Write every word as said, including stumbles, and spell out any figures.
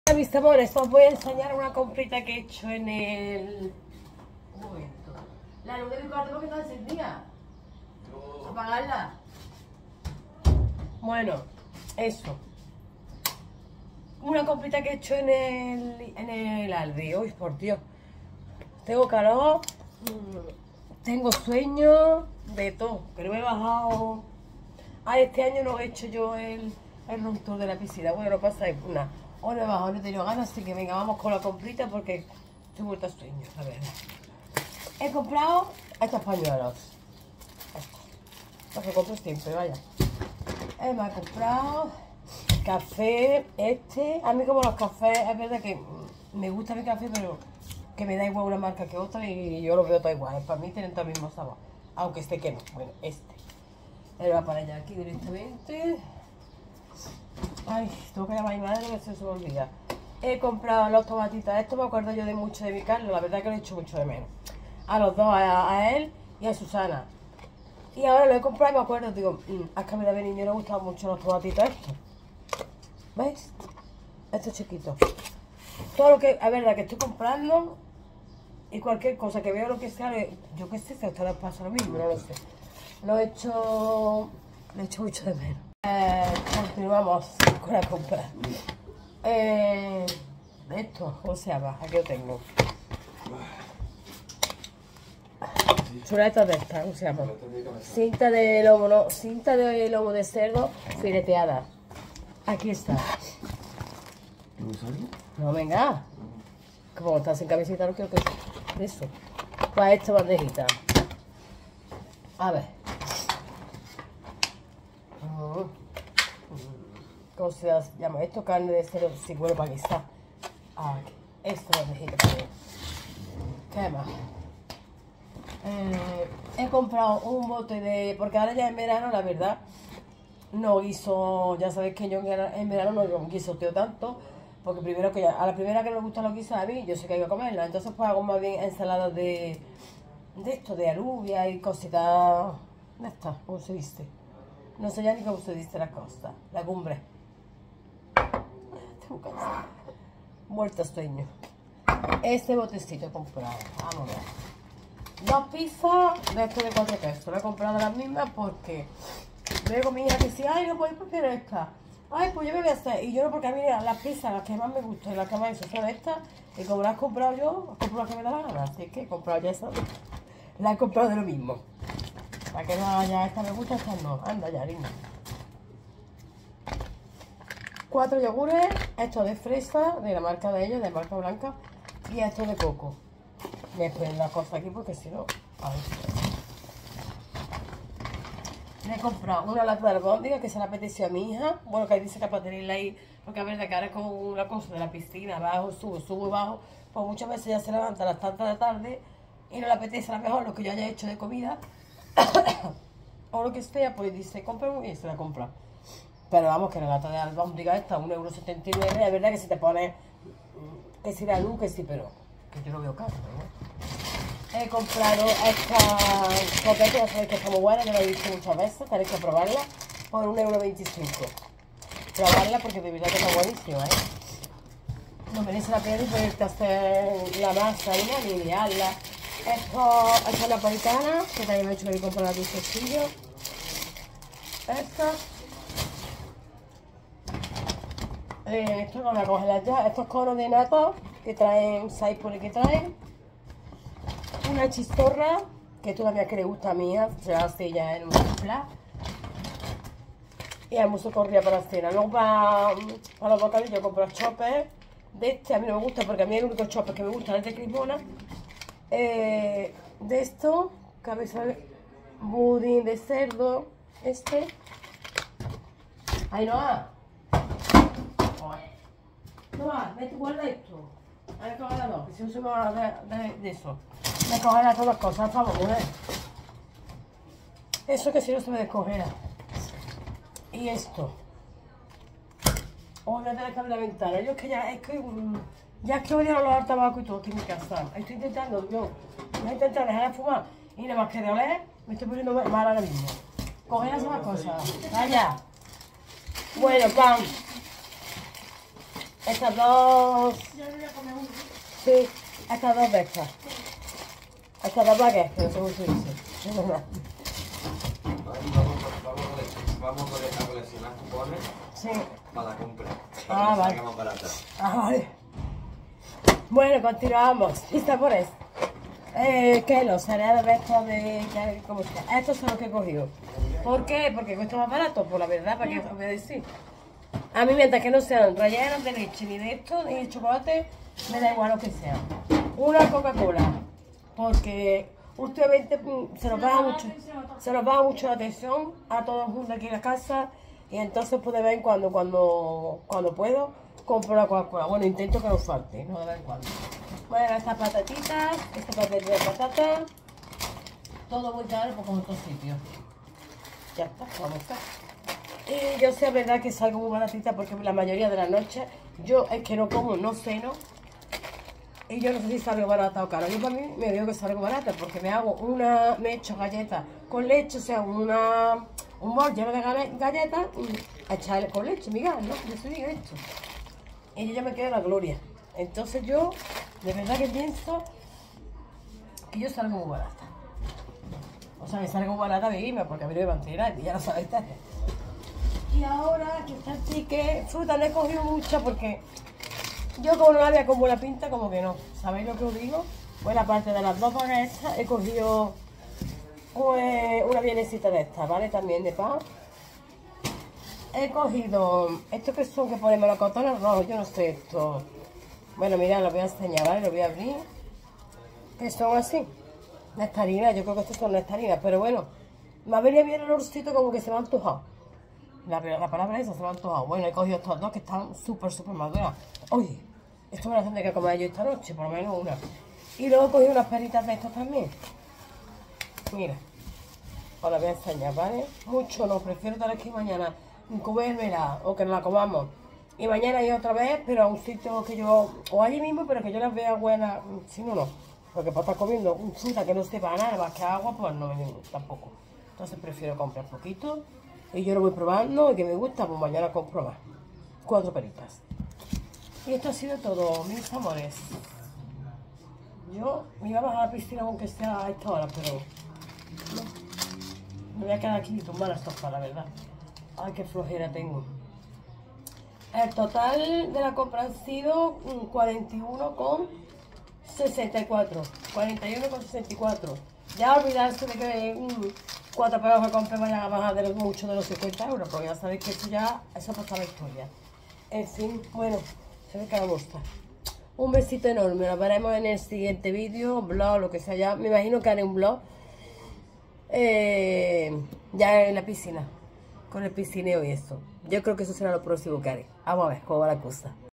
Mis amores, os voy a enseñar una comprita que he hecho en el... Un momento. La luz de mi cuarto, ¿por qué está encendida? No. Apagarla. Bueno, eso. Una comprita que he hecho en el, en el Aldi. Uy, por Dios. Tengo calor, tengo sueño, de todo. Pero me he bajado... Ah, este año no he hecho yo el, el room tour de la piscina. Bueno, no pasa nada. Hoy no he bajado, no he tenido ganas, así que venga, vamos con la comprita porque estoy muerta de sueño, a ver. He comprado estos pañuelos. Estos. Los que compro siempre, vaya. He me he comprado café, este. A mí como los cafés, es verdad que me gusta mi café, pero que me da igual una marca que otra y yo lo veo todo igual. Para mí tienen todo el mismo sabor, aunque este que no. Bueno, este. Él va para allá aquí directamente. Ay, tengo que llamar a mi madre que se me olvida. He comprado los tomatitos. Esto me acuerdo yo de mucho de mi Carlos. La verdad que lo he hecho mucho de menos. A los dos, a, a él y a Susana. Y ahora lo he comprado y me acuerdo. Digo, mmm, es que a mí de niño le gustaban mucho los tomatitos estos. ¿Veis? Estos chiquitos. Todo lo que, es verdad que estoy comprando. Y cualquier cosa que veo, lo que sea, yo qué sé, si a ustedes pasa lo mismo, no lo sé. Lo he hecho, lo he hecho mucho de menos. Eh, continuamos con la compra. Eh, esto, ¿cómo se llama? Aquí lo tengo. Chuletas de estas, ¿cómo se llama? Cinta de lomo, no, cinta de lomo de cerdo fileteada. Aquí está. No, venga. Como estás sin camiseta, no quiero que de eso. Para esta bandejita. A ver. ¿Cómo se llama esto? Carne de cerdo, si bueno, para guisar. Aquí. Esto bandejita también. ¿Qué más? Eh, he comprado un bote de... Porque ahora ya en verano, la verdad, no guiso... Ya sabéis que yo en verano no guisoteo tanto. Porque primero que ya, a la primera que me gustan los guisos a mí, yo sé que hay que comerla. Entonces pues hago más bien ensaladas de... De esto, de alubia y cositas... ¿Dónde está? ¿Cómo se dice? No sé ya ni cómo se dice la cosa. La cumbre. Tengo cansada. Muerta sueño. Este botecito he comprado. Vamos a ver. Dos pizzas de esto de cuatro quesos. Lo he comprado las mismas porque luego mi hija decía, ay, no puedes prefiero esta. Ay, pues yo me voy a hacer. Y yo no, porque a mí las pizzas, las que más me gustan y las que más hizo son estas. Y como las he comprado yo, compro las que me da la gana. Así que he comprado ya esas. Las he comprado de lo mismo. Para que no haya, esta me gusta, esta no. Anda ya, linda. Cuatro yogures, estos de fresa, de la marca de ellos, de marca blanca. Y estos de coco. Me ponen las cosas aquí porque si no... A ver. Le he comprado una lata de albóndiga que se la apeteció a mi hija. Bueno, que ahí dice que para tenerla ahí, porque a ver, de cara es como una cosa de la piscina, bajo, subo, subo y bajo. Pues muchas veces ya se levanta a las tantas de la tarde y no le apetece a lo mejor lo que yo haya hecho de comida. O lo que sea, pues dice, compra y se la compra. Pero vamos, que la lata de albóndiga esta, un euro setenta y nueve, es verdad que si te pones, que si la luz, que sí, pero que yo lo veo caro, ¿no? He comprado esta copeta, ya sabéis que está muy buena, que lo he visto muchas veces, tenéis que probarla, por un euro veinticinco. Probarla porque de verdad que está buenísima, ¿eh? No merece la pena ni poderte hacer la masa ni ni liarla. Esto, esta es la napolitana, que también me he hecho que comprar la dulcecillo. Esta. Eh, esto no me congelar ya. Estos conos de nata que traen, seis por el que traen. Una chistorra, que todavía que le gusta a mía, se hace ya en un plat. Y el muso corría para la cena. Luego para, para los bocadillos compro chopes. De este a mí no me gusta porque a mí el único chopes que me gusta es de Cremona. Eh, de esto, cabeza de budín de cerdo, este. Ahí no va. No va, vete, guarda esto. Hay que coger dos, que si no se me va a de, de, de eso. Me congela todas las cosas, vamos, mujer. Eso que si no se me descongela. Y esto. Voy a tener que abrir la ventana. Yo es que ya es que um, ya es que odio los tabacos y todo aquí en mi casa. Estoy intentando, yo, voy a intentar dejar de fumar y nada más que de oler, me estoy poniendo mal ahora mismo. Coger esas cosas. Vaya. Bueno, pan. estas dos... Yo no voy a comer uno. Sí, estas dos de estas. Estas dos baguettes, que no sé cómo se dice. Vamos, vamos, vamos, vamos a coleccionar cupones Sí. para la compra. Ah, Para que nos vale. salga más barata. Ah, vale. Bueno, continuamos. ¿Y sabores? Eh, ¿Qué? Los cereales de estos de... ya, ¿cómo está? Estos son los que he cogido. ¿Por qué? Porque cuesta más barato, por la verdad, ¿para qué os voy a decir? A mí, mientras que no sean rellenos de leche, ni de esto, ni de chocolate, me da igual lo que sea. Una Coca-Cola, porque últimamente mm, se nos baja mucho, se nos baja mucho la atención a todos juntos aquí en la casa, y entonces pues de vez en cuando, cuando, cuando puedo, compro la Coca-Cola. Bueno, intento que no falte, no de vez en cuando. Bueno, estas patatitas, esta patatita de patata, todo muy caro pues, como en otros sitios. Ya está, vamos a estar. Y yo sé, verdad, que salgo muy baratita porque la mayoría de las noches yo es que no como, no ceno. Y yo no sé si salgo barata o cara. Yo para mí me digo que salgo barata porque me hago una, me echo galletas con leche, o sea, una, un bol lleno de gale- galletas y a echarle con leche, migas, ¿no? Yo soy esto. Y yo ya me quedo en la gloria. Entonces yo, de verdad que pienso que yo salgo muy barata. O sea, que salgo muy barata vivirme porque a mí no me van a tirar, y ya lo sabéis. Y ahora que está el ticket, fruta no he cogido mucha porque yo como no la había con buena pinta, como que no. ¿Sabéis lo que os digo? Pues aparte de las dos baguettes estas, he cogido pues, una vienesita de estas, ¿vale? También de pan. He cogido estos que son que ponen melocotones rojos, yo no sé esto. Bueno, mirad, los voy a enseñar, ¿vale? Los voy a abrir. Que son así, nectarinas, yo creo que estos son nectarinas, pero bueno, me ha venido bien el olorcito como que se me ha antojado. La, la palabra esa se me ha antojado. Bueno, he cogido estos dos que están súper, súper maduras. Oye, esto me lo tendré que comer yo esta noche, por lo menos una. Y luego he cogido unas peritas de estas también. Mira, os las voy a enseñar, ¿vale? Mucho no, prefiero tal vez que mañana comérmela o que nos la comamos. Y mañana ir otra vez, pero a un sitio que yo, o allí mismo, pero que yo las vea buenas, si no, no. Porque para estar comiendo un fruta que no sepa nada más que agua, pues no me tampoco. Entonces prefiero comprar poquito. Y yo lo voy probando y que me gusta, pues mañana compro más. Cuatro peritas. Y esto ha sido todo, mis amores. Yo me iba a bajar a la piscina aunque sea a esta hora, pero no. Me voy a quedar aquí y tumbar la sopa, la verdad. Ay, qué flojera tengo. El total de la compra han sido cuarenta y uno con sesenta y cuatro. cuarenta y uno con sesenta y cuatro. Ya olvidarse de que um, cuatro pesos que compré vayan a bajar de los, mucho de los cincuenta euros, porque ya sabéis que esto ya, eso pasa la historia. En fin, bueno, se ve que me gusta. Un besito enorme, nos veremos en el siguiente vídeo, blog, lo que sea. Ya me imagino que haré un blog eh, ya en la piscina, con el piscineo y eso. Yo creo que eso será lo próximo que haré. Vamos a ver cómo va la cosa.